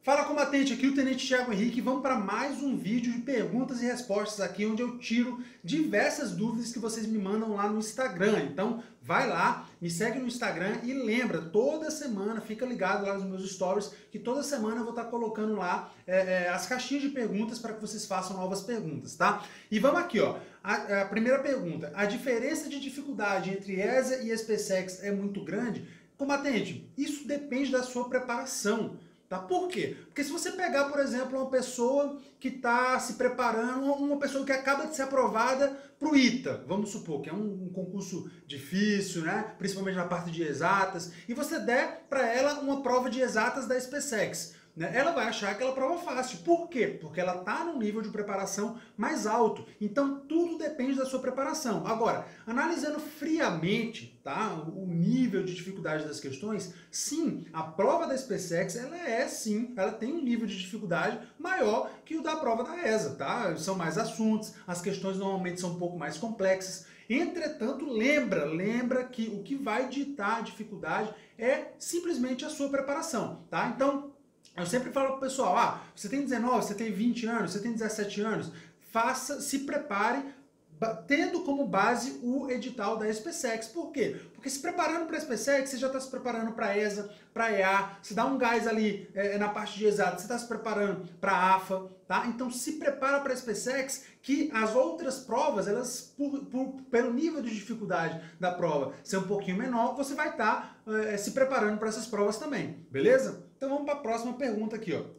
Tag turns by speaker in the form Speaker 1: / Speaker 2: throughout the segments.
Speaker 1: Fala, combatente, aqui o Tenente Thiago Henrique. Vamos para mais um vídeo de perguntas e respostas aqui, onde eu tiro diversas dúvidas que vocês me mandam lá no Instagram. Então vai lá, me segue no Instagram e lembra, toda semana, fica ligado lá nos meus stories, que toda semana eu vou estar colocando lá as caixinhas de perguntas para que vocês façam novas perguntas, tá? E vamos aqui, ó. A primeira pergunta: a diferença de dificuldade entre ESA e SpaceX é muito grande? Combatente, isso depende da sua preparação. Tá? Por quê? Porque se você pegar, por exemplo, uma pessoa que está se preparando, uma pessoa que acaba de ser aprovada para o ITA, vamos supor, que é um concurso difícil, né? Principalmente na parte de exatas, e você der para ela uma prova de exatas da SpaceX, né? Ela vai achar aquela prova fácil. Por quê? Porque ela está num nível de preparação mais alto. Então tudo depende da sua preparação. Agora, analisando friamente, tá, o nível de dificuldade das questões, sim, a prova da SpaceX, ela tem um nível de dificuldade maior que o da prova da ESA, tá? São mais assuntos, as questões normalmente são um pouco mais complexas. Entretanto, lembra que o que vai ditar a dificuldade é simplesmente a sua preparação, tá? Então, eu sempre falo pro pessoal, você tem 19, você tem 20 anos, você tem 17 anos, se prepare tendo como base o edital da SpaceX. Por quê? Porque se preparando para a SpaceX, você já está se preparando para a ESA, para a EA, você dá um gás ali na parte de exato, você está se preparando para a AFA, tá? Então se prepara para a SpaceX, que as outras provas, elas, pelo nível de dificuldade da prova ser um pouquinho menor, você vai estar se preparando para essas provas também, beleza? Então vamos para a próxima pergunta aqui, ó.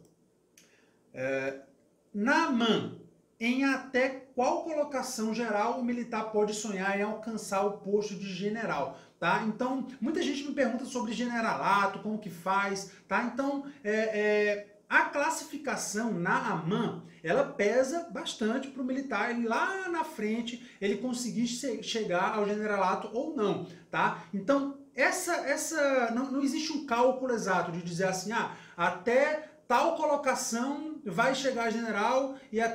Speaker 1: Na AMAN, em até qual colocação geral o militar pode sonhar em alcançar o posto de general, tá? Então, muita gente me pergunta sobre generalato, como que faz, tá? Então, a classificação na AMAN, ela pesa bastante para o militar, ele lá na frente, ele conseguir chegar ao generalato ou não, tá? Então, não existe um cálculo exato de dizer assim, até tal colocação vai chegar a general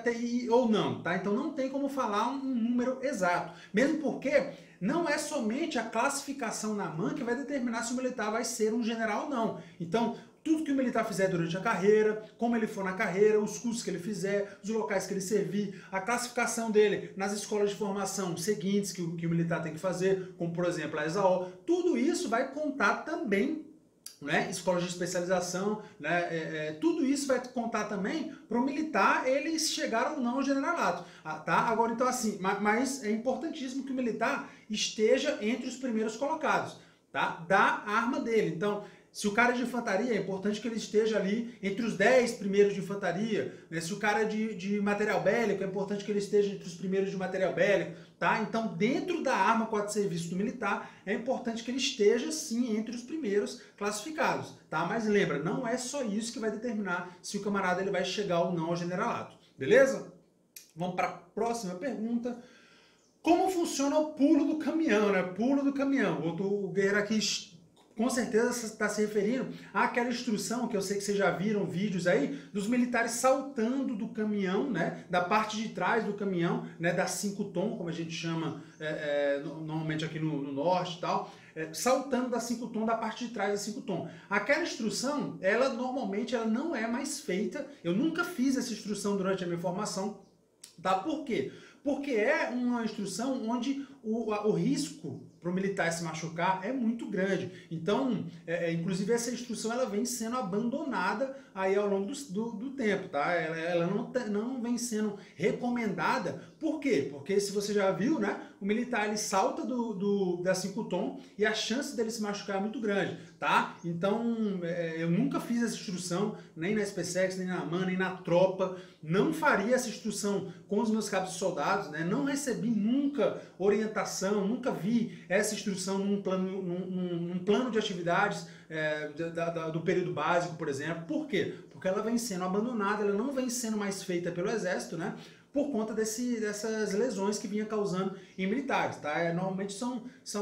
Speaker 1: ou não, tá? Então não tem como falar um número exato. Mesmo porque não é somente a classificação na AMAN que vai determinar se o militar vai ser um general ou não. Então, tudo que o militar fizer durante a carreira, como ele for na carreira, os cursos que ele fizer, os locais que ele servir, a classificação dele nas escolas de formação seguintes que o militar tem que fazer, como por exemplo a ESAO, tudo isso vai contar também, né, escolas de especialização, né, tudo isso vai contar também para o militar ele chegar ou não ao generalato, tá? Agora, então assim, mas é importantíssimo que o militar esteja entre os primeiros colocados, tá? Da arma dele. Então, se o cara é de infantaria, é importante que ele esteja ali entre os 10 primeiros de infantaria, né? Se o cara é de material bélico, é importante que ele esteja entre os primeiros de material bélico, tá? Então, dentro da arma quadro de serviço do militar, é importante que ele esteja, sim, entre os primeiros classificados, tá? Mas lembra, não é só isso que vai determinar se o camarada ele vai chegar ou não ao generalato, beleza? Vamos para a próxima pergunta. Como funciona o pulo do caminhão, né? Pulo do caminhão. O guerreiro aqui com certeza está se referindo àquela instrução que eu sei que vocês já viram vídeos aí dos militares saltando do caminhão, né, da parte de trás do caminhão, né, da 5 tom, como a gente chama normalmente aqui no norte e tal, saltando da 5 tom, da parte de trás da 5 tom. Aquela instrução, normalmente ela não é mais feita, eu nunca fiz essa instrução durante a minha formação, tá? Por quê? Porque é uma instrução onde o risco para o militar se machucar é muito grande. Então, inclusive essa instrução ela vem sendo abandonada aí ao longo do tempo, tá? Ela não vem sendo recomendada. Por quê? Porque se você já viu, né? O militar ele salta da 5 tom e a chance dele se machucar é muito grande, tá? Então, eu nunca fiz essa instrução, nem na SpaceX, nem na AMAN, nem na tropa. Não faria essa instrução com os meus cabos de soldados, né? Não recebi nunca orientação, nunca vi essa instrução num plano de atividades do período básico, por exemplo. Por quê? Porque ela vem sendo abandonada, ela não vem sendo mais feita pelo Exército, né? Por conta dessas lesões que vinha causando em militares, tá? Normalmente são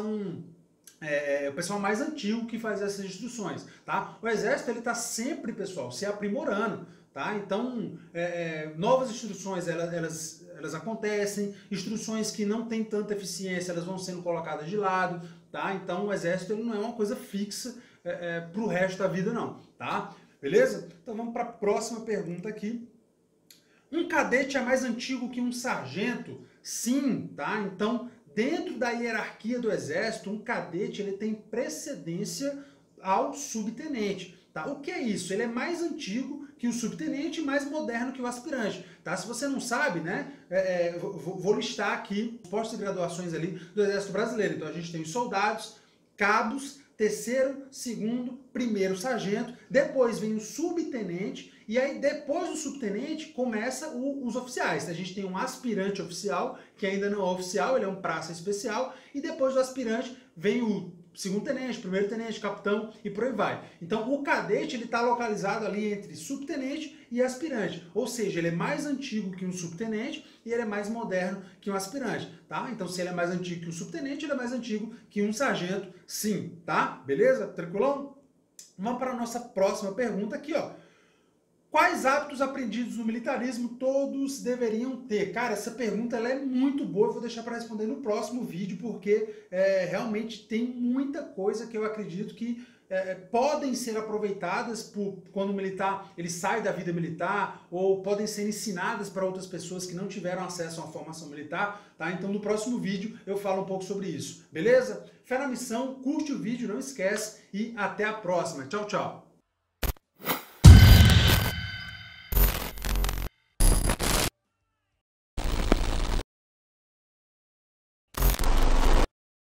Speaker 1: o pessoal mais antigo que faz essas instruções, tá? O Exército ele está sempre, pessoal, se aprimorando, tá? Então, novas instruções elas acontecem, instruções que não têm tanta eficiência elas vão sendo colocadas de lado, tá? Então o Exército ele não é uma coisa fixa para o resto da vida não, tá? beleza? Então vamos para a próxima pergunta aqui. Um cadete é mais antigo que um sargento? Sim, tá? Então, dentro da hierarquia do Exército, um cadete ele tem precedência ao subtenente. Tá? O que é isso? Ele é mais antigo que o subtenente e mais moderno que o aspirante. Tá? Se você não sabe, né, vou listar aqui os postos de graduações ali do Exército Brasileiro. Então a gente tem os soldados, cabos, terceiro, segundo, primeiro sargento, depois vem o subtenente, e aí depois do subtenente começa os oficiais. A gente tem um aspirante oficial, que ainda não é oficial, ele é um praça especial, e depois do aspirante vem o segundo tenente, primeiro tenente, capitão e por aí vai. Então o cadete ele está localizado ali entre subtenente e aspirante, ou seja, ele é mais antigo que um subtenente e ele é mais moderno que um aspirante, tá? Então se ele é mais antigo que um subtenente, ele é mais antigo que um sargento, sim, tá? Beleza? Tranquilão? Vamos para a nossa próxima pergunta aqui, ó. Quais hábitos aprendidos no militarismo todos deveriam ter? Cara, essa pergunta ela é muito boa, eu vou deixar para responder no próximo vídeo, porque realmente tem muita coisa que eu acredito que podem ser aproveitadas quando o militar ele sai da vida militar, ou podem ser ensinadas para outras pessoas que não tiveram acesso a uma formação militar, tá? Então no próximo vídeo eu falo um pouco sobre isso, beleza? Fé na missão, curte o vídeo, não esquece e até a próxima. Tchau, tchau!